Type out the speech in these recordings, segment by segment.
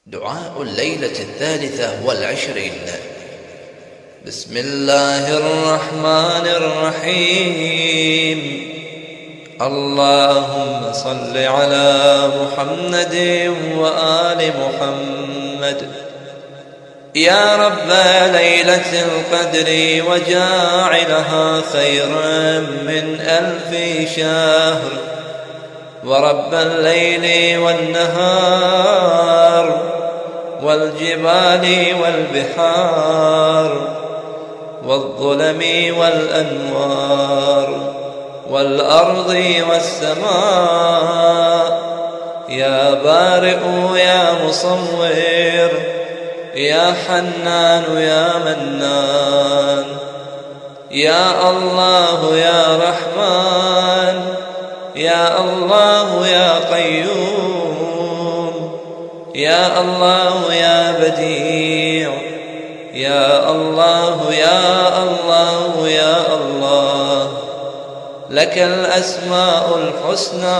دعاء الليلة 23. بسم الله الرحمن الرحيم. اللهم صل على محمد وآل محمد. يا رب ليلة القدر وجاعلها خيرا من 1000 شهر، ورب الليل والنهار والجبال والبحار والظلم والأنوار والأرض والسماء. يا بارئ يا مصور يا حنان يا منان، يا الله يا رحمن، يا الله يا قيوم، يا الله يا بديع، يا الله يا الله يا الله. لك الأسماء الحسنى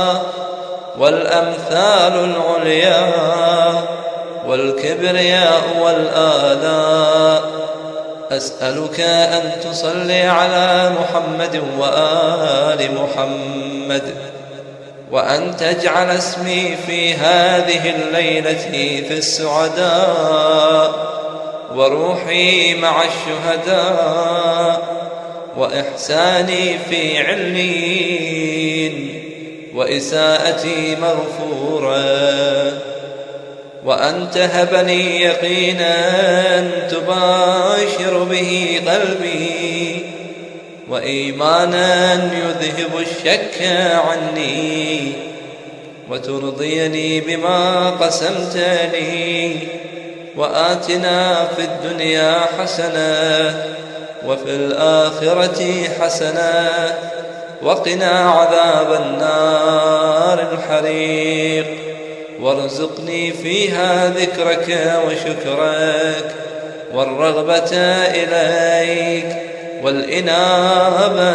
والأمثال العليا والكبرياء والآلاء. أسألك أن تصلي على محمد وآل محمد، وأن تجعل اسمي في هذه الليلة في السعداء، وروحي مع الشهداء، وإحساني في عليين، وإساءتي مغفورة، وأن تهبني يقينا تباشر به قلبي، وإيمانا يذهب الشك عني، وترضيني بما قسمت لي. وآتنا في الدنيا حسنة وفي الآخرة حسنة وقنا عذاب النار الحريق، وارزقني فيها ذكرك وشكرك والرغبة إليك والإنابة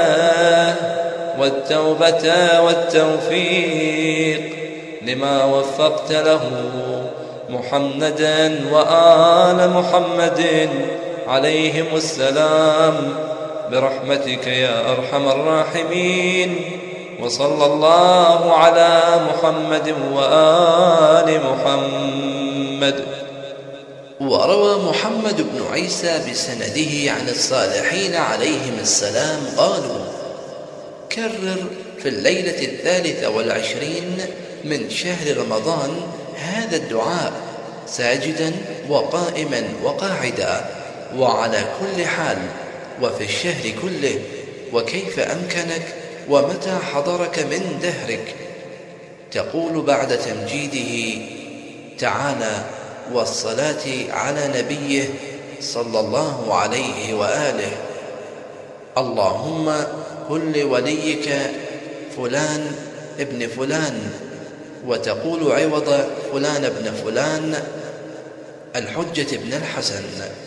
والتوبة والتوفيق لما وفقت له محمدا وآل محمد عليهم السلام، برحمتك يا أرحم الراحمين. وصلى الله على محمد وآل محمد. وروى محمد بن عيسى بسنده عن الصالحين عليهم السلام قالوا: كرر في الليلة 23 من شهر رمضان هذا الدعاء ساجدا وقائما وقاعدا، وعلى كل حال، وفي الشهر كله، وكيف أمكنك ومتى حضرك من دهرك. تقول بعد تمجيده تعالى والصلاة على نبيه صلى الله عليه وآله: اللهم كن لوليك فلان ابن فلان. وتقول عوض فلان ابن فلان الحجة ابن الحسن: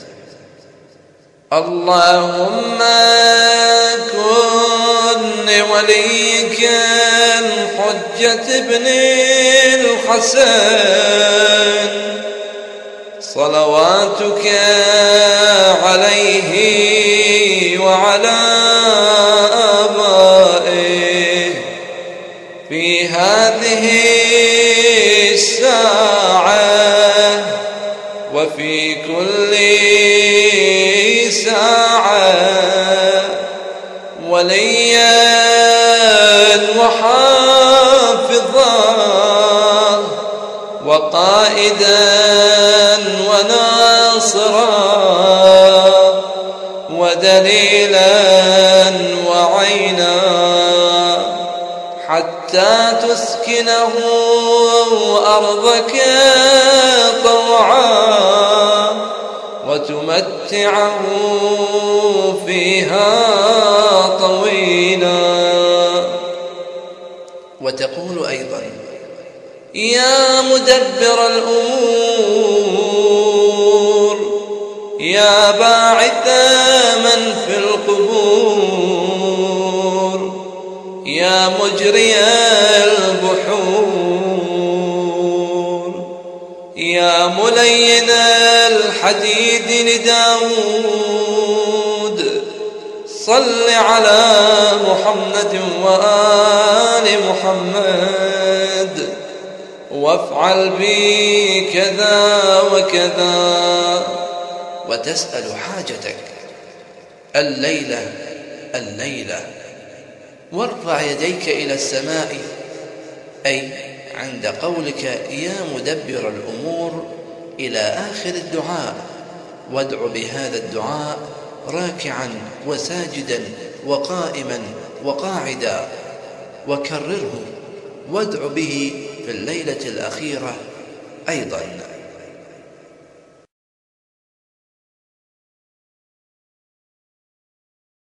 اللهم كن لوليك الحجة ابن الحسن صلواتك عليه وعلى آبائه في هذه الساعة وفي كل ساعة، وليا وحافظا وقائدا وناصرا ودليلا وعينا، حتى تسكنه أرضك طوعا وتمتعه فيها طويلا. وتقول أيضا: يا مدبر الأمور، يا باعث من في القبور، يا مجري البحور، يا ملين الحديد لداود صل على محمد وآل محمد وافعل بي كذا وكذا، وتسأل حاجتك الليلة وارفع يديك إلى السماء، أي عند قولك يا مدبر الأمور إلى آخر الدعاء، وادع بهذا الدعاء راكعا وساجدا وقائما وقاعدا، وكرره وادع به في الليلة الأخيرة أيضا.